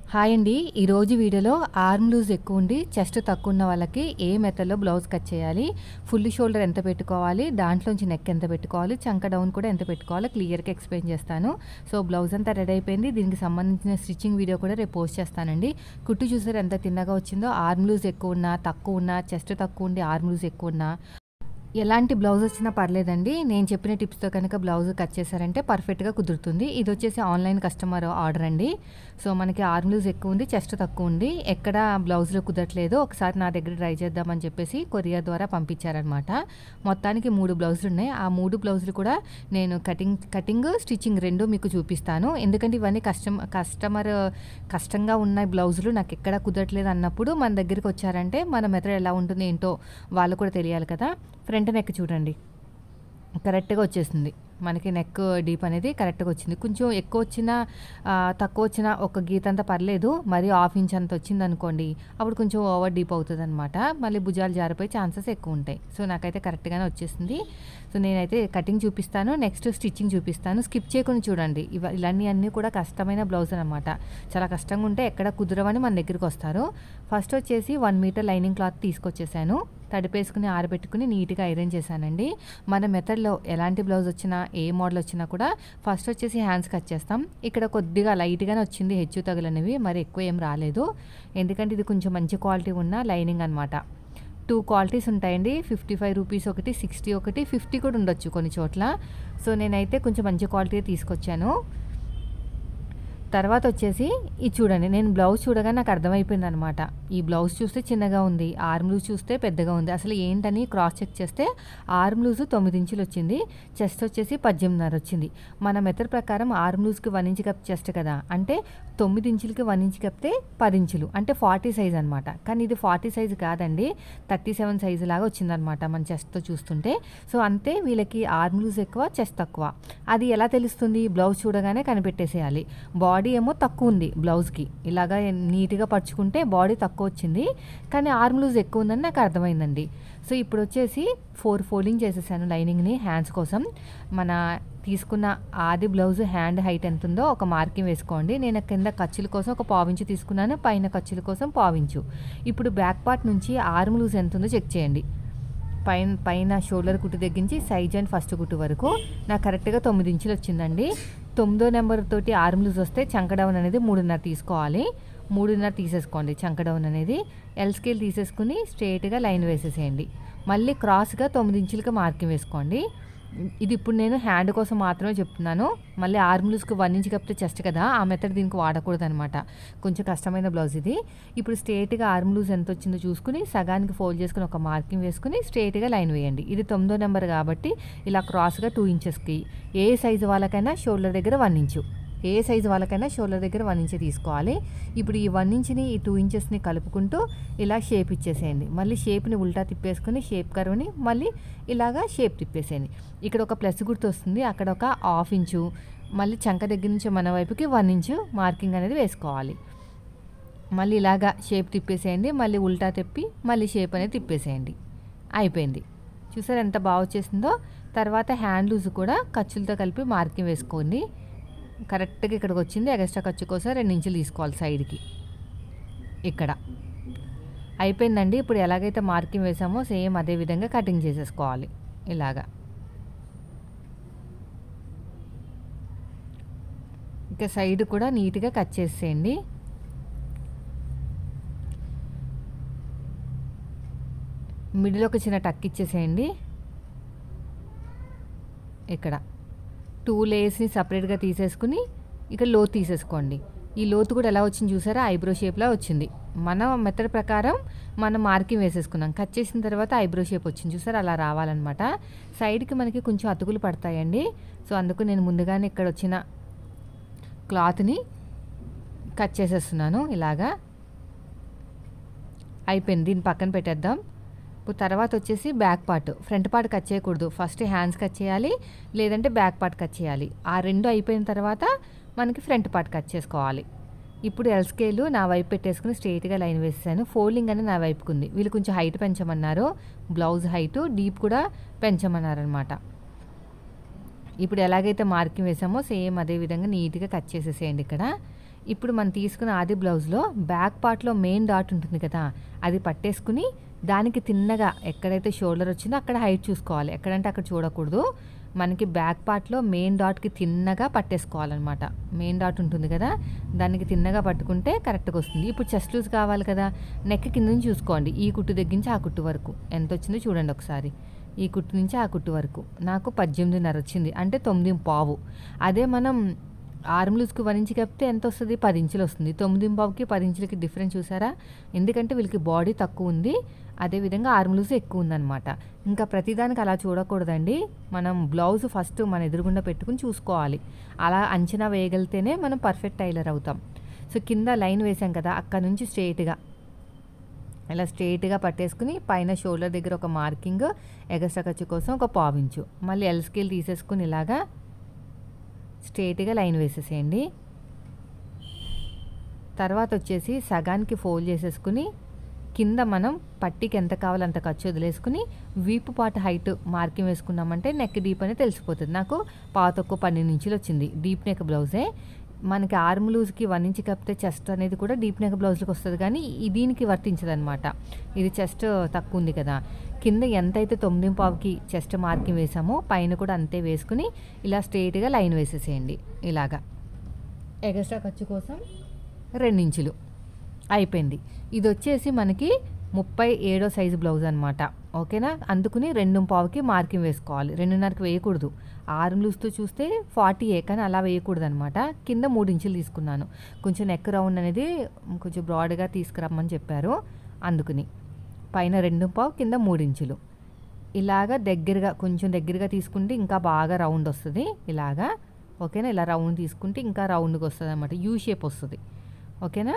Hi అండి. ఈరోజు వీడియోలో ఆర్మ్ లూజ్ ఎక్కువ ఉండి చెస్ట్ తక్కువ ఉన్న వాళ్ళకి ఏ మెథడ్లో బ్లౌజ్ కట్ చేయాలి, ఫుల్ షోల్డర్ ఎంత పెట్టుకోవాలి, దాంట్లోంచి నెక్ ఎంత పెట్టుకోవాలి, చంక డౌన్ కూడా ఎంత పెట్టుకోవాలో క్లియర్గా ఎక్స్ప్లెయిన్ చేస్తాను. సో బ్లౌజ్ అంతా రెడీ అయిపోయింది. దీనికి సంబంధించిన స్టిచ్చింగ్ వీడియో కూడా రేపు పోస్ట్ చేస్తానండి. కుట్టు చూసారు ఎంత తిన్నగా వచ్చిందో. ఆర్మ్ లూజ్ ఎక్కువ ఉన్నా, తక్కువ ఉన్నా, చెస్ట్ తక్కువ ఉండి ఆర్మ్ లూజ్ ఎక్కువ ఉన్నా, ఎలాంటి బ్లౌజ్ వచ్చినా పర్లేదండి. నేను చెప్పిన టిప్స్తో కనుక బ్లౌజ్ కట్ చేశారంటే పర్ఫెక్ట్గా కుదురుతుంది. ఇది వచ్చేసి ఆన్లైన్ కస్టమర్ ఆర్డర్ అండి. సో మనకి ఆర్మ్ లూజ్ ఎక్కువ ఉంది, చెస్ట్ తక్కువ ఉంది, ఎక్కడ బ్లౌజ్లో కుదరట్లేదు, ఒకసారి నా దగ్గర ట్రై చేద్దామని చెప్పేసి కొరియర్ ద్వారా పంపించారనమాట. మొత్తానికి 3 బ్లౌజులు ఉన్నాయి. ఆ 3 బ్లౌజులు కూడా నేను కటింగ్ స్టిచ్చింగ్ రెండు మీకు చూపిస్తాను. ఎందుకంటే ఇవన్నీ కస్టమర్ కష్టంగా ఉన్న బ్లౌజులు నాకు ఎక్కడ కుదరట్లేదు అన్నప్పుడు మన దగ్గరికి వచ్చారంటే మన మెథడ్ ఎలా ఉంటుంది ఏంటో వాళ్ళు కూడా తెలియాలి కదా. ఫ్రంట్ నెక్ చూడండి, కరెక్ట్గా వచ్చేసింది. మనకి నెక్ డీప్ అనేది కరెక్ట్గా వచ్చింది. కొంచెం ఎక్కువ వచ్చినా తక్కువ వచ్చినా ఒక గీత అంతా పర్లేదు. మరి ½ ఇంచ్ అంత వచ్చింది అనుకోండి, అప్పుడు కొంచెం ఓవర్ డీప్ అవుతుంది అనమాట. మళ్ళీ భుజాలు జారిపోయే ఛాన్సెస్ ఎక్కువ ఉంటాయి. సో నాకైతే కరెక్ట్గానే వచ్చేసింది. సో నేనైతే కటింగ్ చూపిస్తాను, నెక్స్ట్ స్టిచ్చింగ్ చూపిస్తాను. స్కిప్ చేయకుండా చూడండి. ఇవన్నీ అన్నీ కూడా కష్టమైన బ్లౌజ్ అనమాట. చాలా కష్టంగా ఉంటే ఎక్కడ కుదరవని మన దగ్గరికి వస్తారు. ఫస్ట్ వచ్చేసి 1 మీటర్ లైనింగ్ క్లాత్ తీసుకొచ్చేసాను. తడిపేసుకుని ఆరబెట్టుకుని నీట్గా ఐరన్ చేశానండి. మన మెథడ్లో ఎలాంటి బ్లౌజ్ వచ్చినా ఏ మోడల్ వచ్చినా కూడా ఫస్ట్ వచ్చేసి హ్యాండ్స్ కట్ చేస్తాం. ఇక్కడ కొద్దిగా లైట్గానే వచ్చింది హెచ్చు తగులనేవి, మరి ఎక్కువ ఏం రాలేదు. ఎందుకంటే ఇది కొంచెం మంచి క్వాలిటీ ఉన్న లైనింగ్ అనమాట. 2 క్వాలిటీస్ ఉంటాయండి. 55 రూపీస్ ఒకటి, 60 ఒకటి, 50 కూడా ఉండొచ్చు కొన్ని చోట్ల. సో నేనైతే కొంచెం మంచి క్వాలిటీ తీసుకొచ్చాను. తర్వాత వచ్చేసి ఇది చూడండి, నేను బ్లౌజ్ చూడగా నాకు అర్థమైపోయింది అనమాట. ఈ బ్లౌజ్ చూస్తే చిన్నగా ఉంది, ఆర్మ్ లూజ్ చూస్తే పెద్దగా ఉంది. అసలు ఏంటని క్రాస్ చెక్ చేస్తే ఆర్మ్ లూజ్ 9 ఇంచులు వచ్చింది, చెస్ట్ వచ్చేసి 18.5 వచ్చింది. మన మెథడ్ ప్రకారం ఆర్మ్ లూజ్కి 1 ఇంచ్ కప్ చెస్ట్ కదా, అంటే 9 ఇంచులకి 1 ఇంచ్ కప్తే 10 ఇంచులు అంటే 40 సైజ్ అనమాట. కానీ ఇది 40 సైజు కాదండి, 37 సైజు లాగా వచ్చిందనమాట మన చెస్ట్తో చూస్తుంటే. సో అంతే, వీళ్ళకి ఆర్మ్ లూజ్ ఎక్కువ, చెస్ట్ తక్కువ. అది ఎలా తెలుస్తుంది? బ్లౌజ్ చూడగానే కనిపెట్టేసేయాలి. బాడీ ఏమో తక్కువ ఉంది బ్లౌజ్కి, ఇలాగా నీట్గా పరుచుకుంటే బాడీ తక్కువ వచ్చింది, కానీ ఆర్మ్ లూజ్ ఎక్కువ ఉందని నాకు అర్థమైందండి. సో ఇప్పుడు వచ్చేసి 4 ఫోల్డింగ్ చేసేసాను లైనింగ్ని హ్యాండ్స్ కోసం. మన తీసుకున్న ఆది బ్లౌజ్ హ్యాండ్ హైట్ ఎంత ఉందో ఒక మార్కింగ్ వేసుకోండి. నేను కింద ఖర్చుల కోసం ఒక 1/4 ఇంచు తీసుకున్నాను, పైన ఖర్చుల కోసం 1/4 ఇంచు. ఇప్పుడు బ్యాక్ పార్ట్ నుంచి ఆర్మ్ లూజ్ ఎంత ఉందో చెక్ చేయండి. పైన షోల్డర్ కుట్టు తగ్గించి సైజ్ అండ్ ఫస్ట్ కుట్టు వరకు నాకు కరెక్ట్గా 9 ఇంచులు వచ్చిందండి. 9వ నెంబర్ తోటి ఆర్మ్ లూజ్ వస్తే చంక డౌన్ అనేది 3.5 తీసుకోవాలి. 3.5 తీసేసుకోండి చంక డౌన్ అనేది. ఎల్ స్కేల్ తీసేసుకుని స్ట్రైట్గా లైన్ వేసేసేయండి. మళ్ళీ క్రాస్గా 9 ఇంచులకి మార్కింగ్ వేసుకోండి. ఇది ఇప్పుడు నేను హ్యాండ్ కోసం మాత్రమే చెప్తున్నాను. మళ్ళీ ఆర్మ్ లూజ్కి 1 ఇంచ్ కప్పితే చెస్ట్ కదా, ఆ మెథడ్ దీనికి వాడకూడదు అనమాట. కొంచెం కష్టమైన బ్లౌజ్ ఇది. ఇప్పుడు స్ట్రైట్గా ఆర్మ్ లూజ్ ఎంత వచ్చిందో చూసుకుని సగానికి ఫోల్డ్ చేసుకుని ఒక మార్కింగ్ వేసుకుని స్ట్రైట్గా లైన్ వేయండి. ఇది 9వ నెంబర్ కాబట్టి ఇలా క్రాస్గా 2 ఇంచెస్కి. ఏ సైజు వాళ్ళకైనా షోల్డర్ దగ్గర 1 ఇంచు, ఏ సైజు వాళ్ళకైనా షోల్డర్ దగ్గర 1 ఇంచ్ తీసుకోవాలి. ఇప్పుడు ఈ 1 ఇంచ్ని ఈ 2 ఇంచెస్ని కలుపుకుంటూ ఇలా షేప్ ఇచ్చేసేయండి. మళ్ళీ షేప్ని ఉల్టా తిప్పేసుకుని షేప్ కర్వ్ని మళ్ళీ ఇలాగా షేప్ తిప్పేసేయండి. ఇక్కడ ఒక ప్లస్ గుర్తు వస్తుంది, అక్కడ ఒక ½ ఇంచు, మళ్ళీ చంక దగ్గర నుంచి మన వైపుకి 1 ఇంచు మార్కింగ్ అనేది వేసుకోవాలి. మళ్ళీ ఇలాగా షేప్ తిప్పేసేయండి, మళ్ళీ ఉల్టా తిప్పి మళ్ళీ షేప్ అనేది తిప్పేసేయండి. అయిపోయింది. చూసారు ఎంత బాగా వచ్చేసిందో. తర్వాత హ్యాండ్ లూజ్ కూడా ఖర్చులతో కలిపి మార్కింగ్ వేసుకోండి. కరెక్ట్గా ఇక్కడికి వచ్చింది. ఎక్స్ట్రా ఖర్చు కోసం 2 ఇంచులు తీసుకోవాలి సైడ్కి. ఇక్కడ అయిపోయిందండి. ఇప్పుడు ఎలాగైతే మార్కింగ్ వేసామో సేమ్ అదే విధంగా కటింగ్ చేసేసుకోవాలి. ఇలాగా ఇక సైడ్ కూడా నీట్గా కట్ చేసేయండి. మిడిల్ ఒక చిన్న టక్ ఇచ్చేసేయండి. ఇక్కడ 2 లేయర్స్ని సపరేట్గా తీసేసుకుని ఇక్కడ లోతు తీసేసుకోండి. ఈ లోతు కూడా ఎలా వచ్చింది చూసారా, ఐబ్రో షేప్లా వచ్చింది. మన మెథడ్ ప్రకారం మనం మార్కింగ్ వేసేసుకున్నాం. కట్ చేసిన తర్వాత ఐబ్రో షేప్ వచ్చింది చూసారా, అలా రావాలన్నమాట. సైడ్కి మనకి కొంచెం అతుకులు పడతాయండి. సో అందుకు నేను ముందుగానే ఇక్కడ వచ్చిన క్లాత్ని కట్ చేసేస్తున్నాను. ఇలాగా అయిపోయింది. దీన్ని పక్కన పెట్టేద్దాం. ఇప్పుడు తర్వాత వచ్చేసి back part. Front part cut చేయకూడదు, ఫస్ట్ హ్యాండ్స్ కట్ చేయాలి, లేదంటే బ్యాక్ పార్ట్ కట్ చేయాలి. ఆ రెండు అయిపోయిన తర్వాత మనకి ఫ్రంట్ పార్ట్ కట్ చేసుకోవాలి. ఇప్పుడు ఎల్ స్కేలు నా వైపు పెట్టేసుకుని స్ట్రైట్గా లైన్ వేసాను. ఫోల్డింగ్ అనేది నా వైపుకు ఉంది. వీళ్ళు కొంచెం హైట్ పెంచమన్నారు, బ్లౌజ్ హైటు డీప్ కూడా పెంచమన్నారు అనమాట. ఇప్పుడు ఎలాగైతే మార్కింగ్ వేసామో సేమ్ అదే విధంగా నీట్గా కట్ చేసేసేయండి. ఇక్కడ ఇప్పుడు మనం తీసుకున్న ఆది బ్లౌజ్లో బ్యాక్ పార్ట్లో మెయిన్ డాట్ ఉంటుంది కదా, అది పట్టేసుకుని దానికి తిన్నగా ఎక్కడైతే షోల్డర్ వచ్చిందో అక్కడ హైట్ చూసుకోవాలి. ఎక్కడంటే అక్కడ చూడకూడదు. మనకి బ్యాక్ పార్ట్లో మెయిన్ డాట్కి తిన్నగా పట్టేసుకోవాలన్నమాట. మెయిన్ డాట్ ఉంటుంది కదా, దానికి తిన్నగా పట్టుకుంటే కరెక్ట్గా వస్తుంది. ఇప్పుడు చెస్ట్ లూజ్ కావాలి కదా, నెక్ కింద నుంచి చూసుకోండి. ఈ కుట్టు దగ్గర నుంచి ఆ కుట్టు వరకు ఎంత వచ్చిందో చూడండి ఒకసారి. ఈ కుట్టు నుంచి ఆ కుట్టు వరకు నాకు 18.5 వచ్చింది, అంటే 9.5. అదే మనం ఆర్మ్ లూజ్కి 1 ఇంచ్ కప్పితే ఎంత వస్తుంది? 10 ఇంచులు వస్తుంది. 9.5కి 10 ఇంచులకి డిఫరెన్స్ చూసారా? ఎందుకంటే వీళ్ళకి బాడీ తక్కువ ఉంది, అదేవిధంగా ఆర్మ్ లూజ్ ఎక్కువ ఉందన్నమాట. ఇంకా ప్రతిదానికి అలా చూడకూడదండి. మనం బ్లౌజ్ ఫస్ట్ మన ఎదురుగుండా పెట్టుకుని చూసుకోవాలి. అలా అంచనా వేయగలితేనే మనం పర్ఫెక్ట్ టైలర్ అవుతాం. సో కింద లైన్ వేసాం కదా, అక్కడ నుంచి స్ట్రైట్గా ఇలా స్ట్రైట్గా పట్టేసుకుని పైన షోల్డర్ దగ్గర ఒక మార్కింగ్, ఎగస్ట్రా ఖర్చు కోసం ఒక 1/4 ఇంచు, మళ్ళీ ఎల్ స్కేల్ తీసేసుకుని ఇలాగా స్ట్రైట్గా లైన్ వేసేసేయండి. తర్వాత వచ్చేసి సగానికి ఫోల్డ్ చేసేసుకుని కింద మనం పట్టీకి ఎంత కావాలో అంత ఖర్చు వదిలేసుకుని వీపు పాట హైట్ మార్కింగ్ వేసుకున్నామంటే నెక్ డీప్ అనేది తెలిసిపోతుంది. నాకు తక్కువ 12 ఇంచులు వచ్చింది. డీప్ నెక్ బ్లౌజే. మనకి ఆర్మ్ లూజ్కి 1 ఇంచ్ కప్పితే చెస్ట్ అనేది కూడా డీప్ నెక్ బ్లౌజ్కి వస్తుంది, కానీ దీనికి వర్తించదు అనమాట. ఇది చెస్ట్ తక్కువ ఉంది కదా. కింద ఎంతైతే 9.5కి చెస్ట్ మార్కింగ్ వేసామో పైన కూడా అంతే వేసుకుని ఇలా స్ట్రైట్గా లైన్ వేసేసేయండి. ఇలాగా ఎగస్ట్రా ఖర్చు కోసం 2 ఇంచులు అయిపోయింది. ఇది వచ్చేసి మనకి 37 సైజు బ్లౌజ్ అనమాట. ఓకేనా? అందుకుని 2.5కి మార్కింగ్ వేసుకోవాలి. 2.5కి వేయకూడదు. ఆర్మ్ లూజ్తో చూస్తే 40, కానీ అలా వేయకూడదు అనమాట. కింద 3 ఇంచులు తీసుకున్నాను. కొంచెం నెక్ రౌండ్ అనేది కొంచెం బ్రాడ్గా తీసుకురమ్మని చెప్పారు, అందుకుని పైన 2.5, కింద 3 ఇంచులు. ఇలాగా దగ్గరగా కొంచెం దగ్గరగా తీసుకుంటే ఇంకా బాగా రౌండ్ వస్తుంది. ఇలాగా ఓకేనా? ఇలా రౌండ్ తీసుకుంటే ఇంకా రౌండ్గా వస్తుంది అనమాట. యూ షేప్ వస్తుంది. ఓకేనా?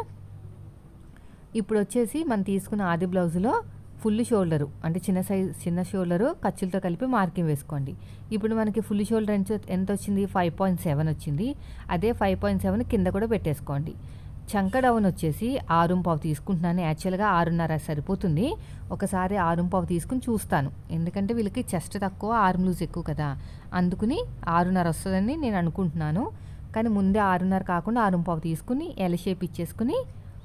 ఇప్పుడు వచ్చేసి మనం తీసుకున్న ఆది బ్లౌజ్లో ఫుల్ షోల్డరు అంటే చిన్న షోల్డరు ఖర్చులతో కలిపి మార్కింగ్ వేసుకోండి. ఇప్పుడు మనకి ఫుల్ షోల్డర్ ఎంత వచ్చింది? 5.7 వచ్చింది. అదే 5.7 కింద కూడా పెట్టేసుకోండి. చంక డౌన్ వచ్చేసి 6.5 తీసుకుంటున్నాను. యాక్చువల్గా 6.5 సరిపోతుంది. ఒకసారి 6.5 తీసుకుని చూస్తాను, ఎందుకంటే వీళ్ళకి చెస్ట్ తక్కువ, ఆర్మ్ లూజ్ ఎక్కువ కదా, అందుకుని 6.5 వస్తుందని నేను అనుకుంటున్నాను. కానీ ముందే 6.5 కాకుండా 6.5 తీసుకుని ఎల్ షేప్ ఇచ్చేసుకుని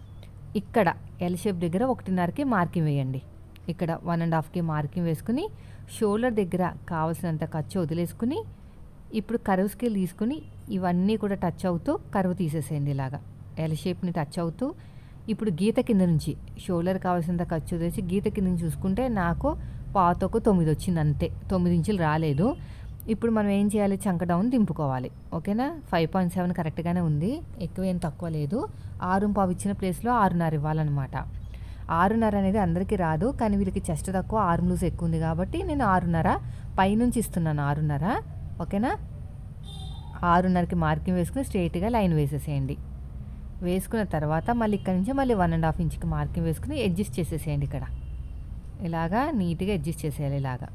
ఇక్కడ ఎల్ షేప్ దగ్గర 1.5కి మార్కింగ్ వేయండి. ఇక్కడ 1.5కి మార్కింగ్ వేసుకుని షోల్డర్ దగ్గర కావాల్సినంత ఖర్చు వదిలేసుకుని ఇప్పుడు కర్వ్ స్కేల్ తీసుకుని ఇవన్నీ కూడా టచ్ అవుతూ కర్వ్ తీసేసేయండి. ఇలాగా ఎల్ షేప్ని టచ్ అవుతూ ఇప్పుడు గీత కింద నుంచి షోల్డర్ కావాల్సినంత ఖర్చు వదిలేసి గీత కింద నుంచి చూసుకుంటే నాకు 9 వచ్చింది, అంతే. 9 ఇంచులు రాలేదు. ఇప్పుడు మనం ఏం చేయాలి? చంక డౌన్ దింపుకోవాలి. ఓకేనా? 5.7 కరెక్ట్గానే ఉంది, ఎక్కువ ఏం తక్కువ లేదు. 6.5 ఇచ్చిన ప్లేస్లో 6.5 ఇవ్వాలన్నమాట. 6.5 అనేది అందరికీ రాదు, కానీ వీళ్ళకి చెస్ట్ తక్కువ, ఆర్మ్ లూజ్ ఎక్కువ ఉంది కాబట్టి నేను 6.5 పైనుంచి ఇస్తున్నాను. 6.5 ఓకేనా? 6.5కి మార్కింగ్ వేసుకుని స్ట్రైట్గా లైన్ వేసేసేయండి. వేసుకున్న తర్వాత మళ్ళీ ఇక్కడ నుంచి మళ్ళీ 1.5 ఇంచుకి మార్కింగ్ వేసుకుని అడ్జస్ట్ చేసేసేయండి. ఇక్కడ ఇలాగా నీట్గా అడ్జస్ట్ చేసేయాలి ఇలాగా.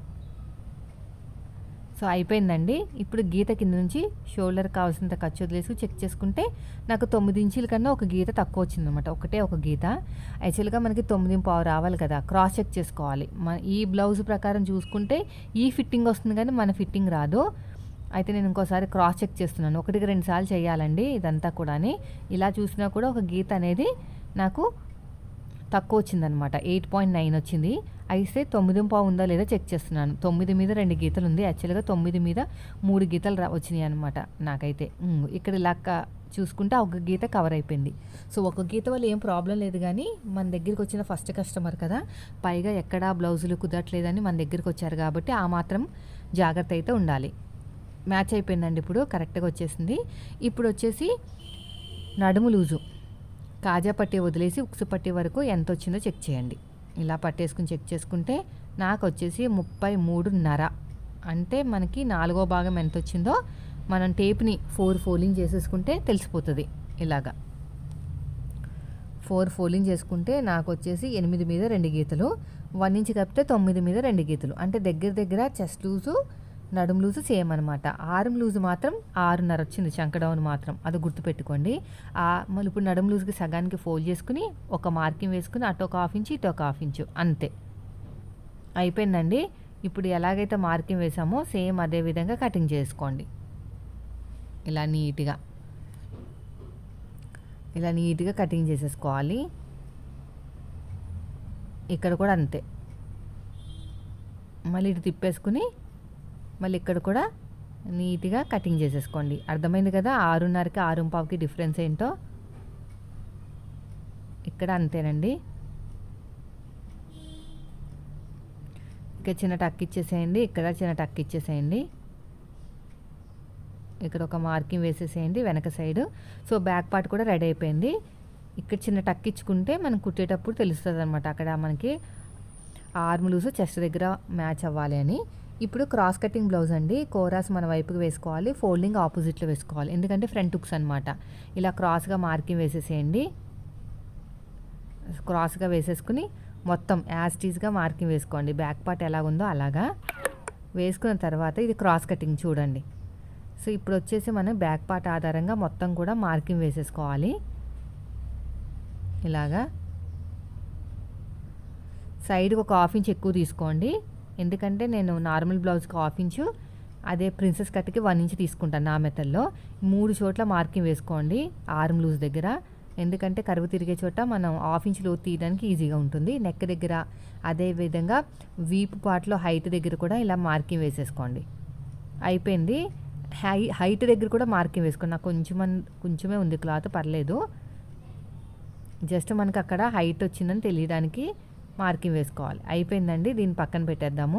సో అయిపోయిందండి. ఇప్పుడు గీత కింద నుంచి షోల్డర్ కావాల్సినంత ఖర్చు వదిలేసి చెక్ చేసుకుంటే నాకు 9 ఇంచుల కన్నా ఒక గీత తక్కువ వచ్చిందనమాట. ఒక గీత. యాక్చువల్గా మనకి 9.5 రావాలి కదా, క్రాస్ చెక్ చేసుకోవాలి. ఈ బ్లౌజ్ ప్రకారం చూసుకుంటే ఈ ఫిట్టింగ్ వస్తుంది, కానీ మన ఫిట్టింగ్ రాదు. అయితే నేను ఇంకోసారి క్రాస్ చెక్ చేస్తున్నాను. 1-2 సార్లు చేయాలండి ఇదంతా కూడా. ఇలా చూసినా కూడా ఒక గీత అనేది నాకు తక్కువ వచ్చిందనమాట. 8.9 వచ్చింది. అయితే 9.5 ఉందా లేదా చెక్ చేస్తున్నాను. 9 మీద 2 గీతలు ఉంది. యాక్చువల్గా 9 మీద 3 గీతలు వచ్చినాయి అనమాట నాకైతే. ఇక్కడ ఇలా చూసుకుంటే ఒక గీత కవర్ అయిపోయింది. సో ఒక గీత వల్ల ఏం ప్రాబ్లం లేదు, కానీ మన దగ్గరికి వచ్చిన ఫస్ట్ కస్టమర్ కదా, పైగా ఎక్కడా బ్లౌజులు కుదరట్లేదని మన దగ్గరికి వచ్చారు కాబట్టి ఆ మాత్రం జాగ్రత్త అయితే ఉండాలి. మ్యాచ్ అయిపోయిందండి. ఇప్పుడు కరెక్ట్గా వచ్చేసింది. ఇప్పుడు వచ్చేసి నడుము లూజు కాజా పట్టీ వదిలేసి ఉక్సు పట్టీ వరకు ఎంత వచ్చిందో చెక్ చేయండి. ఇలా పట్టేసుకుని చెక్ చేసుకుంటే నాకు వచ్చేసి 33.5, అంటే మనకి 4వ భాగం ఎంత వచ్చిందో మనం టేప్ని 4 ఫోల్డింగ్ చేసేసుకుంటే తెలిసిపోతుంది. ఇలాగా 4 ఫోల్డింగ్ చేసుకుంటే నాకు వచ్చేసి 8 మీద 2 గీతలు, 1 ఇంచ్ కప్పితే 9 మీద 2 గీతలు, అంటే దగ్గర చెస్ట్ లూజు నడుము లూజు సేమ్ అనమాట. ఆర్మ్ లూజు మాత్రం 6.5 వచ్చింది. చంక డౌన్ మాత్రం అది గుర్తుపెట్టుకోండి. మళ్ళీ ఇప్పుడు నడుము లూజుకి సగానికి ఫోల్డ్ చేసుకుని ఒక మార్కింగ్ వేసుకుని అటు ఒక 1/2 ఇంచు ఇటు ఒక 1/2 ఇంచు అంతే. అయిపోయిందండి. ఇప్పుడు ఎలాగైతే మార్కింగ్ వేసామో సేమ్ అదే విధంగా కటింగ్ చేసుకోండి ఇలా నీట్గా. ఇలా నీట్గా కటింగ్ చేసేసుకోవాలి. ఇక్కడ కూడా అంతే. మళ్ళీ ఇటు తిప్పేసుకుని మళ్ళీ ఇక్కడ కూడా నీట్గా కటింగ్ చేసేసుకోండి. అర్థమైంది కదా 6:30కి 6:15కి డిఫరెన్స్ ఏంటో. ఇక్కడ అంతేనండి. ఇక్కడ చిన్న టక్ ఇచ్చేసేయండి, ఇక్కడ చిన్న టక్ ఇచ్చేసేయండి, ఇక్కడ ఒక మార్కింగ్ వేసేసేయండి వెనక సైడు. సో బ్యాక్ పార్ట్ కూడా రెడీ అయిపోయింది. ఇక్కడ చిన్న టక్ ఇచ్చుకుంటే మనం కుట్టేటప్పుడు తెలుస్తుంది అనమాట అక్కడ మనకి ఆర్మ్ లూజ్ చెస్ట్ దగ్గర మ్యాచ్ అవ్వాలి అని. ఇప్పుడు క్రాస్ కటింగ్ బ్లౌజ్ అండి. కోరాస్ మన వైపుకి వేసుకోవాలి, ఫోల్డింగ్ ఆపోజిట్లో వేసుకోవాలి, ఎందుకంటే ఫ్రంట్ హుక్స్ అనమాట. ఇలా క్రాస్గా మార్కింగ్ వేసేసేయండి. క్రాస్గా వేసేసుకుని మొత్తం యాస్టీస్గా మార్కింగ్ వేసుకోండి. బ్యాక్ పార్ట్ ఎలా ఉందో అలాగా వేసుకున్న తర్వాత ఇది క్రాస్ కటింగ్ చూడండి. సో ఇప్పుడు వచ్చేసి మనం బ్యాక్ పార్ట్ ఆధారంగా మొత్తం కూడా మార్కింగ్ వేసేసుకోవాలి. ఇలాగా సైడ్కి ఒక 1/2 ఇంచ్ ఎక్కువ తీసుకోండి, ఎందుకంటే నేను నార్మల్ బ్లౌజ్కి 1/2 ఇంచు, అదే ప్రిన్సెస్ కట్కి 1 ఇంచ్ తీసుకుంటాను నా మెథడ్లో. 3 చోట్ల మార్కింగ్ వేసుకోండి ఆర్మ్ లూజ్ దగ్గర, ఎందుకంటే కరువు తిరిగే చోట మనం 1/2 ఇంచ్ లోతు తీయడానికి ఈజీగా ఉంటుంది. నెక్ దగ్గర అదేవిధంగా వీపు పార్ట్లో హైట్ దగ్గర కూడా ఇలా మార్కింగ్ వేసేసుకోండి. అయిపోయింది. హైట్ దగ్గర కూడా మార్కింగ్ వేసుకోండి. నాకు కొంచెమే ఉంది క్లాత్, పర్లేదు. జస్ట్ మనకు అక్కడ హైట్ వచ్చిందని తెలియడానికి మార్కింగ్ వేసుకోవాలి. అయిపోయిందండి. దీన్ని పక్కన పెట్టేద్దాము.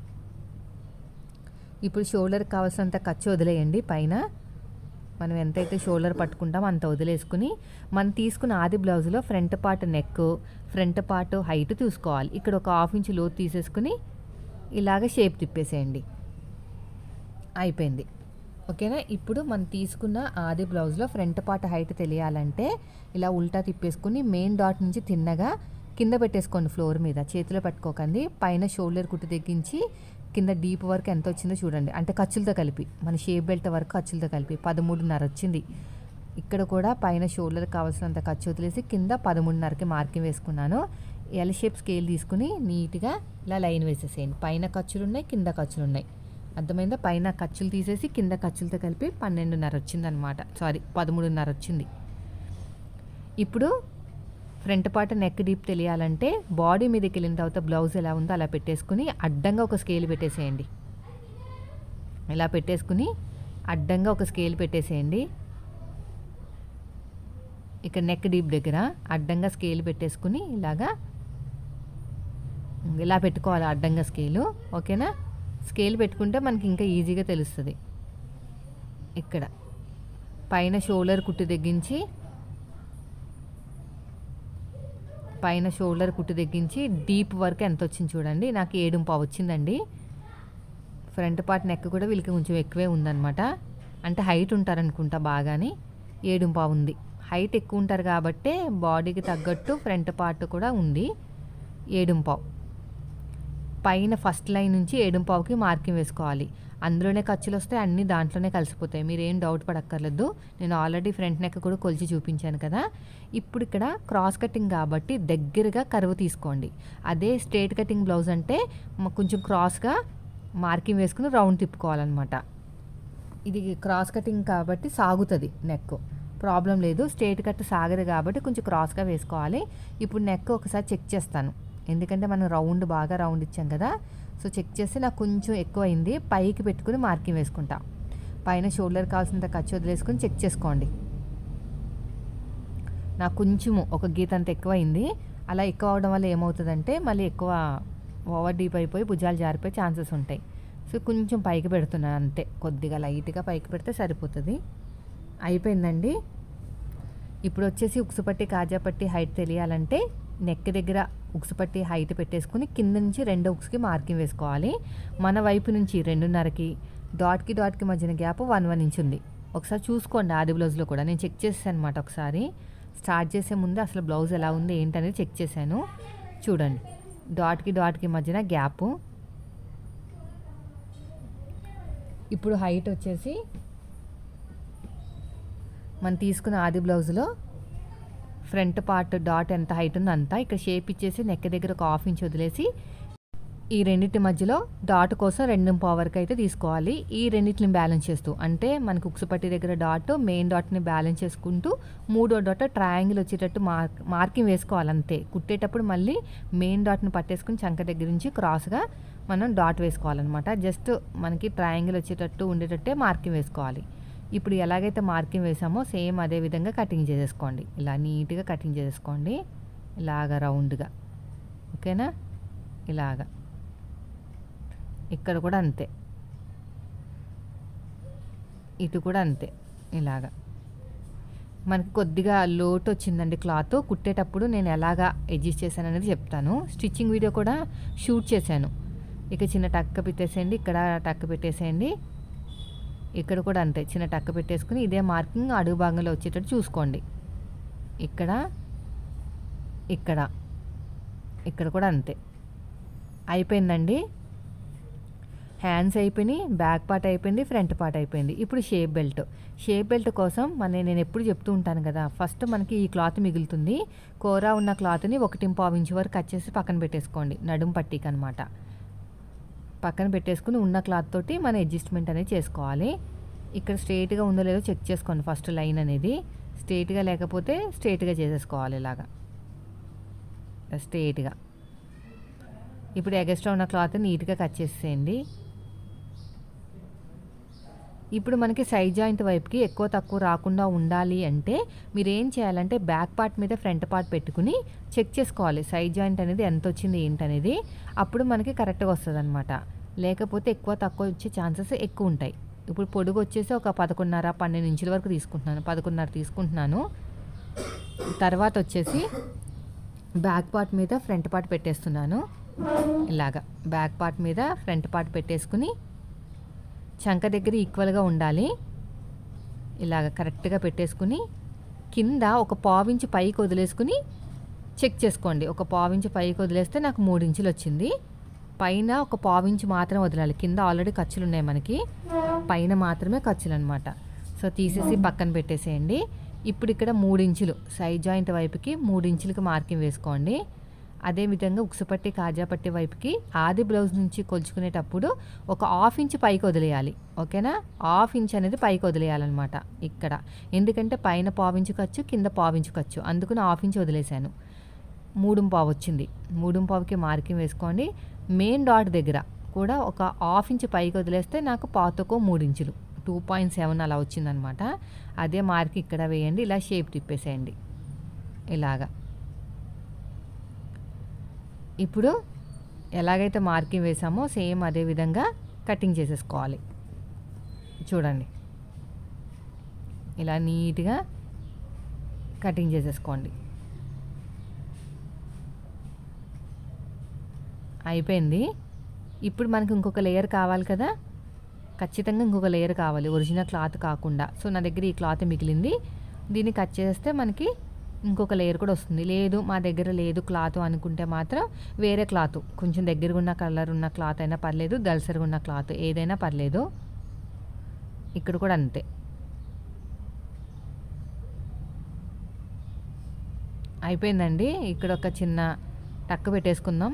ఇప్పుడు షోల్డర్కి కావాల్సినంత ఖర్చు వదిలేయండి. పైన మనం ఎంతైతే షోల్డర్ పట్టుకుంటామో అంత వదిలేసుకుని మనం తీసుకున్న ఆది బ్లౌజ్లో front part neck, front part height చూసుకోవాలి. ఇక్కడ ఒక 1/2 ఇంచ్ లోతు తీసేసుకుని ఇలాగ షేప్ తిప్పేసేయండి. అయిపోయింది. ఓకేనా. ఇప్పుడు మనం తీసుకున్న ఆది బ్లౌజ్లో ఫ్రంట్ పార్ట్ హైట్ తెలియాలంటే ఇలా ఉల్టా తిప్పేసుకుని మెయిన్ డాట్ నుంచి తిన్నగా కింద పెట్టేసుకోండి, ఫ్లోర్ మీద చేతిలో పెట్టుకోకండి. పైన షోల్డర్ కుట్టు తగ్గించి కింద డీప్ వరకు ఎంత వచ్చిందో చూడండి, అంటే ఖర్చులతో కలిపి మన షేప్ బెల్ట్ వరకు ఖర్చులతో కలిపి 13.5 వచ్చింది. ఇక్కడ కూడా పైన షోల్డర్ కావాల్సినంత ఖర్చు వదిలేసి కింద 13.5కి మార్కింగ్ వేసుకున్నాను. ఎల్ షేప్ స్కేల్ తీసుకుని నీట్గా ఇలా లైన్ వేసేసేయండి. పైన ఖర్చులు ఉన్నాయి, కింద ఖర్చులు ఉన్నాయి. అర్థమైందా? పైన ఖర్చులు తీసేసి కింద ఖర్చులతో కలిపి 12.5 వచ్చిందనమాట. సారీ 13.5 వచ్చింది. ఇప్పుడు ఫ్రంట్ పార్ట్ నెక్ డీప్ తెలియాలంటే బాడీ మీదకి వెళ్ళిన తర్వాత బ్లౌజ్ ఎలా ఉందో అలా పెట్టేసుకుని అడ్డంగా ఒక స్కేల్ పెట్టేసేయండి. ఇలా పెట్టేసుకుని అడ్డంగా ఒక స్కేల్ పెట్టేసేయండి. ఇక్కడ నెక్ డీప్ దగ్గర అడ్డంగా స్కేల్ పెట్టేసుకుని ఇలాగా ఇలా పెట్టుకోవాలి అడ్డంగా స్కేలు. ఓకేనా. స్కేల్ పెట్టుకుంటే మనకి ఇంకా ఈజీగా తెలుస్తుంది. ఇక్కడ పైన షోల్డర్ కుట్టు తగ్గించి డీప్ వరకు ఎంత వచ్చింది చూడండి. నాకు 7.5 వచ్చిందండి. ఫ్రంట్ పార్ట్ నెక్ కూడా వీళ్ళకి కొంచెం ఎక్కువే ఉందన్నమాట, అంటే హైట్ ఉంటారనుకుంటా బాగాని. 7.5 ఉంది. హైట్ ఎక్కువ ఉంటారు కాబట్టే బాడీకి తగ్గట్టు ఫ్రంట్ పార్ట్ కూడా ఉంది 7.5. పైన ఫస్ట్ లైన్ నుంచి 7.5కి మార్కింగ్ వేసుకోవాలి. అందులోనే ఖర్చులు వస్తాయి, అన్నీ దాంట్లోనే కలిసిపోతాయి. మీరు ఏం డౌట్ పడక్కర్లేదు. నేను ఆల్రెడీ ఫ్రంట్ నెక్ కూడా కొలిచి చూపించాను కదా. ఇప్పుడు ఇక్కడ క్రాస్ కటింగ్ కాబట్టి దగ్గరగా కరువు తీసుకోండి. అదే స్ట్రేట్ కటింగ్ బ్లౌజ్ అంటే కొంచెం క్రాస్గా మార్కింగ్ వేసుకుని రౌండ్ తిప్పుకోవాలన్నమాట. ఇది క్రాస్ కటింగ్ కాబట్టి సాగుతుంది నెక్, ప్రాబ్లం లేదు. స్ట్రేట్ కట్ సాగదు కాబట్టి కొంచెం క్రాస్గా వేసుకోవాలి. ఇప్పుడు నెక్ ఒకసారి చెక్ చేస్తాను, ఎందుకంటే మనం బాగా రౌండ్ ఇచ్చాం కదా. సో చెక్ చేస్తే నాకు కొంచెం ఎక్కువ అయింది. పైకి పెట్టుకుని మార్కింగ్ వేసుకుంటా. పైన షోల్డర్ కావాల్సినంత ఖర్చు వదిలేసుకుని చెక్ చేసుకోండి. నాకు కొంచెము ఒక గీత అంత ఎక్కువ అయింది. అలా ఎక్కువ అవడం వల్ల ఏమవుతుందంటే మళ్ళీ ఎక్కువ ఓవర్ డీప్ అయిపోయి భుజాలు జారిపోయే ఛాన్సెస్ ఉంటాయి. సో కొంచెం పైకి పెడుతున్నాను అంతే, కొద్దిగా లైట్గా పైకి పెడితే సరిపోతుంది. అయిపోయిందండి. ఇప్పుడు వచ్చేసి ఉక్సుపట్టి కాజాపట్టి హైట్ తెలియాలంటే నెక్ దగ్గర ఉక్సుపట్టి హైట్ పెట్టేసుకుని కింద నుంచి 2 ఉక్స్కి మార్కింగ్ వేసుకోవాలి. మన వైపు నుంచి 2.5కి డాట్కి మధ్యన గ్యాప్ 1 ఇంచ్ ఉంది. ఒకసారి చూసుకోండి ఆది బ్లౌజ్లో కూడా. నేను చెక్ చేసాను అనమాట ఒకసారి. స్టార్ట్ చేసే ముందు అసలు బ్లౌజ్ ఎలా ఉంది ఏంటనేది చెక్ చేశాను. చూడండి, డాట్కి మధ్యన గ్యాపు. ఇప్పుడు హైట్ వచ్చేసి మనం తీసుకున్న ఆది బ్లౌజ్లో ఫ్రంట్ పార్ట్ డాట్ ఎంత హైట్ ఉందో అంతా ఇక్కడ షేప్ ఇచ్చేసి నెక్ దగ్గర ఒక 1/2 ఇంచ్ వదిలేసి ఈ రెండింటి మధ్యలో డాట్ కోసం 2.5 వరకు అయితే తీసుకోవాలి. ఈ రెండింటిని బ్యాలెన్స్ చేస్తూ, అంటే మనకు ఉక్సు పట్టి దగ్గర డాట్, మెయిన్ డాట్ని బ్యాలెన్స్ చేసుకుంటూ మూడో డాట్ ట్రయాంగిల్ వచ్చేటట్టు మార్కింగ్ వేసుకోవాలి అంతే. కుట్టేటప్పుడు మళ్ళీ మెయిన్ డాట్ని పట్టేసుకుని చంక దగ్గర నుంచి క్రాస్గా మనం డాట్ వేసుకోవాలన్నమాట. జస్ట్ మనకి ట్రయాంగిల్ వచ్చేటట్టు ఉండేటట్టే మార్కింగ్ వేసుకోవాలి. ఇప్పుడు ఎలాగైతే మార్కింగ్ వేసామో సేమ్ అదే విధంగా కటింగ్ చేసేసుకోండి. ఇలా నీట్గా కటింగ్ చేసేసుకోండి, ఇలాగా రౌండ్గా. ఓకేనా? ఇలాగా ఇక్కడ కూడా అంతే, ఇటు కూడా అంతే. ఇలాగా మనకి కొద్దిగా లోటు వచ్చిందండి క్లాత్. కుట్టేటప్పుడు నేను ఎలాగా అడ్జస్ట్ చేశాను అనేది చెప్తాను. స్టిచ్చింగ్ వీడియో కూడా షూట్ చేశాను. ఇక చిన్న టక్క పెట్టేసేయండి, ఇక్కడ టక్క పెట్టేసేయండి, ఇక్కడ కూడా అంతే చిన్న టక్క పెట్టేసుకుని ఇదే మార్కింగ్ అడుగు భాగంలో వచ్చేటట్టు చూసుకోండి. ఇక్కడ ఇక్కడ ఇక్కడ కూడా అంతే. అయిపోయిందండి. హ్యాండ్స్ అయిపోయినాయి, బ్యాక్ పార్ట్ అయిపోయింది, ఫ్రంట్ పార్ట్ అయిపోయింది. ఇప్పుడు షేప్ బెల్ట్ కోసం నేను ఎప్పుడు చెప్తూ ఉంటాను కదా, ఫస్ట్ మనకి ఈ క్లాత్ మిగులుతుంది. కూర ఉన్న క్లాత్ని 1.5 ఇంచ్ వరకు కట్ చేసి పక్కన పెట్టేసుకోండి, నడుము పట్టీకి అనమాట. పక్కన పెట్టేసుకుని ఉన్న క్లాత్ తోటి మనం అడ్జస్ట్మెంట్ అనేది చేసుకోవాలి. ఇక్కడ స్ట్రైట్గా ఉందో లేదో చెక్ చేసుకోండి. ఫస్ట్ లైన్ అనేది స్ట్రైట్గా లేకపోతే స్ట్రైట్గా చేసేసుకోవాలి, ఇలాగా స్ట్రైట్గా. ఇప్పుడు ఎగస్ట్రా ఉన్న క్లాత్ నీట్గా కట్ చేసేయండి. ఇప్పుడు మనకి సైడ్ జాయింట్ వైపుకి ఎక్కువ తక్కువ రాకుండా ఉండాలి అంటే మీరు ఏం చేయాలంటే బ్యాక్ పార్ట్ మీద ఫ్రంట్ పార్ట్ పెట్టుకుని చెక్ చేసుకోవాలి సైడ్ జాయింట్ అనేది ఎంత వచ్చింది ఏంటనేది. అప్పుడు మనకి కరెక్ట్గా వస్తుంది అనమాట. లేకపోతే ఎక్కువ తక్కువ వచ్చే ఛాన్సెస్ ఎక్కువ ఉంటాయి. ఇప్పుడు పొడుగు వచ్చేసి ఒక 11.5 12 ఇంచుల వరకు తీసుకుంటున్నాను, 11.5 తీసుకుంటున్నాను. తర్వాత వచ్చేసి బ్యాక్ పార్ట్ మీద ఫ్రంట్ పార్ట్ పెట్టేస్తున్నాను. ఇలాగా బ్యాక్ పార్ట్ మీద ఫ్రంట్ పార్ట్ పెట్టేసుకుని చంక దగ్గర ఈక్వల్గా ఉండాలి. ఇలాగ కరెక్ట్గా పెట్టేసుకుని కింద ఒక 1/4 ఇంచు పైకి వదిలేసుకుని చెక్ చేసుకోండి. ఒక 1/4 ఇంచు పైకి వదిలేస్తే నాకు 3 ఇంచులు వచ్చింది. పైన ఒక 1/4 ఇంచు మాత్రం వదలాలి. కింద ఆల్రెడీ ఖర్చులు ఉన్నాయి మనకి, పైన మాత్రమే ఖర్చులు అనమాట. సో తీసేసి పక్కన పెట్టేసేయండి. ఇప్పుడు ఇక్కడ 3 ఇంచులు సైడ్ జాయింట్ వైపుకి 3 ఇంచులకి మార్కింగ్ వేసుకోండి. అదేవిధంగా ఉక్సుపట్టి కాజాపట్టి వైపుకి ఆది బ్లౌజ్ నుంచి కొలుచుకునేటప్పుడు ఒక 1/2 ఇంచ్ పైకి వదిలేయాలి. ఓకేనా? 1/2 ఇంచ్ అనేది పైకి వదిలేయాలన్నమాట ఇక్కడ. ఎందుకంటే పైన 1/4 ఇంచు ఖర్చు, కింద 1/4 ఇంచు ఖర్చు, అందుకని 1/2 ఇంచ్ వదిలేశాను. 3.5 వచ్చింది. 3.5కి మార్కింగ్ వేసుకోండి. మెయిన్ డాట్ దగ్గర కూడా ఒక 1/2 ఇంచ్ పైకి వదిలేస్తే నాకు పాతకో 3 ఇంచులు 2.7 అలా వచ్చిందనమాట. అదే మార్క్ ఇక్కడ వేయండి. ఇలా షేప్ తిప్పేసేయండి ఇలాగా. ఇప్పుడు ఎలాగైతే మార్కింగ్ వేసామో సేమ్ అదే విధంగా కటింగ్ చేసేసుకోవాలి. చూడండి, ఇలా నీట్గా కటింగ్ చేసేసుకోండి. అయిపోయింది. ఇప్పుడు మనకి ఇంకొక లేయర్ కావాలి కదా, ఖచ్చితంగా ఇంకొక లేయర్ కావాలి ఒరిజినల్ క్లాత్ కాకుండా. సో నా దగ్గర ఈ క్లాత్ మిగిలింది, దీన్ని కట్ చేస్తే మనకి ఇంకొక లేయర్ కూడా వస్తుంది. లేదు మా దగ్గర లేదు క్లాత్ అనుకుంటే మాత్రం వేరే క్లాత్, కొంచెం దగ్గరగా ఉన్న కలర్ ఉన్న క్లాత్ అయినా పర్లేదు, దళసరిగా ఉన్న క్లాత్ ఏదైనా పర్లేదు. ఇక్కడ కూడా అంతే. అయిపోయిందండి. ఇక్కడ ఒక చిన్న టక్ పెట్టేసుకుందాం.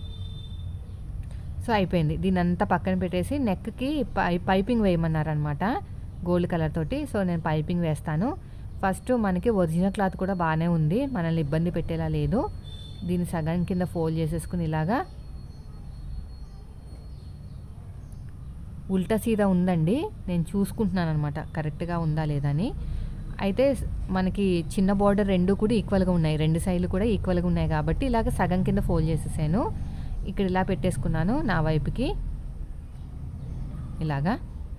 సో అయిపోయింది. దీని అంతా పక్కన పెట్టేసి నెక్కి పైపింగ్ వేయమన్నారనమాట గోల్డ్ కలర్ తోటి. సో నేను పైపింగ్ వేస్తాను. ఫస్ట్ మనకి ఒరిజినల్ క్లాత్ కూడా బాగానే ఉంది, మనల్ని ఇబ్బంది పెట్టేలా లేదు. దీన్ని సగం కింద ఫోల్డ్ చేసేసుకుని ఇలాగా ఉల్టా సీదా ఉందండి, నేను చూసుకుంటున్నాను అనమాట కరెక్ట్గా ఉందా లేదా అని. అయితే మనకి చిన్న బార్డర్ రెండు కూడా ఈక్వల్గా ఉన్నాయి, రెండు సైడ్లు కూడా ఈక్వల్గా ఉన్నాయి కాబట్టి ఇలాగ సగం కింద ఫోల్డ్ చేసేసాను. ఇక్కడ ఇలా పెట్టేసుకున్నాను నా వైపుకి ఇలాగా.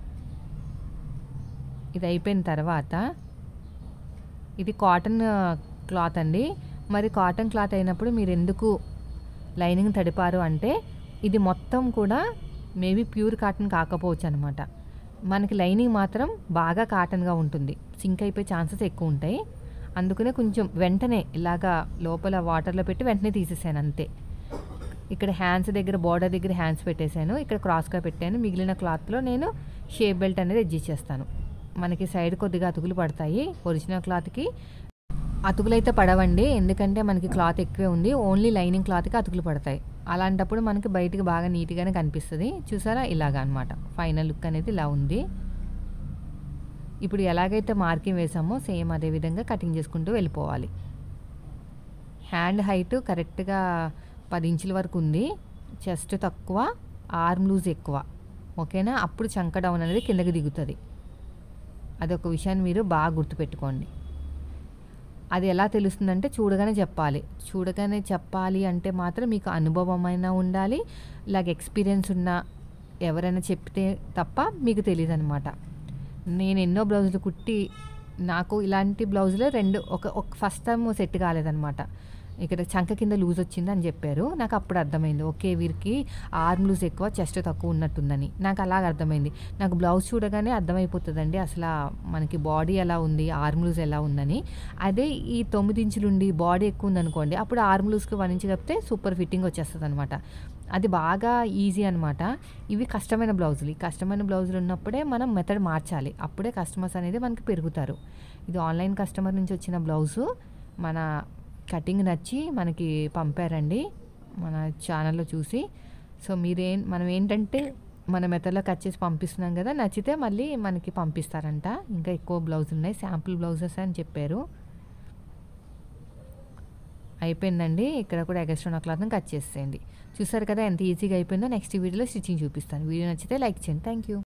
ఇది అయిపోయిన తర్వాత ఇది కాటన్ క్లాత్ అండి. మరి కాటన్ క్లాత్ అయినప్పుడు మీరు ఎందుకు లైనింగ్ తడిపారు అంటే ఇది మొత్తం కూడా మేబీ ప్యూర్ కాటన్ కాకపోవచ్చు అనమాట. మనకి లైనింగ్ మాత్రం బాగా కాటన్గా ఉంటుంది, సింక్ అయిపోయే ఛాన్సెస్ ఎక్కువ ఉంటాయి. అందుకనే కొంచెం వెంటనే ఇలాగా లోపల వాటర్లో పెట్టి వెంటనే తీసేసాను అంతే. ఇక్కడ హ్యాండ్స్ దగ్గర బార్డర్ దగ్గర హ్యాండ్స్ పెట్టేశాను, ఇక్కడ క్రాస్గా పెట్టాను. మిగిలిన క్లాత్లో నేను షేప్ బెల్ట్ అనేది అడ్జస్ట్ చేస్తాను. మనకి సైడ్ కొద్దిగా అతుకులు పడతాయి, ఒరిజినల్ క్లాత్కి అతుకులు అయితే పడవండి, ఎందుకంటే మనకి క్లాత్ ఎక్కువే ఉంది, ఓన్లీ లైనింగ్ క్లాత్కి అతుకులు పడతాయి. అలాంటప్పుడు మనకి బయటికి బాగా నీట్‌గానే కనిపిస్తది. చూసారా? ఇలాగ అనమాట. ఫైనల్ లుక్ అనేది ఇలా ఉంది. ఇప్పుడు ఎలాగైతే మార్కింగ్ వేసామో సేమ్ అదే విధంగా కటింగ్ చేసుకుంటూ వెళ్ళిపోవాలి. హ్యాండ్ హైట్ కరెక్ట్‌గా 10 ఇంచుల వరకు ఉంది. చెస్ట్ తక్కువ, ఆర్మ్ లూజ్ ఎక్కువ. ఓకేనా? అప్పుడు చంక డౌన్ అనేది కిందకి దిగుతది. అదొక విషయాన్ని మీరు బాగా గుర్తుపెట్టుకోండి. అది ఎలా తెలుస్తుందంటే చూడగానే చెప్పాలి. చూడగానే చెప్పాలి అంటే మాత్రం మీకు అనుభవమైనా ఉండాలి. ఇలాగ ఎక్స్‌పీరియన్స్ ఉన్న ఎవరైనా చెప్తే తప్ప మీకు తెలీదనమాట. నేను ఎన్నో బ్లౌజులు కుట్టి నాకు ఇలాంటి బ్లౌజులే 2 ఒక ఫస్ట్ టైమ్ సెట్ కాలేదనమాట. ఇక్కడ చంక కింద లూజ్ వచ్చిందని చెప్పారు. నాకు అప్పుడు అర్థమైంది. ఓకే. వీరికి ఆర్మ్ లూజ్ ఎక్కువ, చెస్ట్ తక్కువ ఉన్నట్టుందని. నాకు అలాగ అర్థమైంది. నాకు బ్లౌజ్ చూడగానే అర్థమైపోతదండి. మనకి బాడీ ఎలా ఉంది, ఆర్మ్ లూజ్ ఎలా ఉందని. అదే ఈ 9 ఇంచులుండి బాడీ ఎక్కువ ఉందనుకోండి, అప్పుడు ఆర్మ్ లూజ్‌కి 1 ఇంచ్ కప్పితే సూపర్ ఫిట్టింగ్ వచ్చేస్తదనమాట. అది బాగా ఈజీ అనమాట. ఇవి కష్టమైన బ్లౌజులు. ఈ కష్టమైన బ్లౌజులు ఉన్నప్పుడే మనం మెథడ్ మార్చాలి. అప్పుడే కస్టమర్స్ అనేది మనకి పెరుగుతారు. ఇది ఆన్‌లైన్ కస్టమర్ నుంచి వచ్చిన బ్లౌజు. మన కటింగ్ నచ్చి మనకి పంపారండి. మన ఛానల్‌లో చూసి. సో, మనం ఏంటంటే మన మెథడ్‌లో కట్ చేసి పంపిస్తున్నాం గదా! నచ్చితే మళ్ళీ మనకి పంపిస్తారంట. ఇంకా ఎక్కువ బ్లౌజులున్నాయి. శాంపుల్ బ్లౌజెస్ అని చెప్పారు. అయిపోయిందండి. ఇక్కడ కూడా ఎగస్ట్రా ఉన్న క్లాత్‌ని కట్ చేసేయండి. చూసారు కదా ఎంత ఈజీగా అయిపోయిందో. నెక్స్ట్ వీడియోలో స్టిచ్చింగ్ చూపిస్తాను. వీడియో నచ్చితే లైక్ చేయండి. Thank you.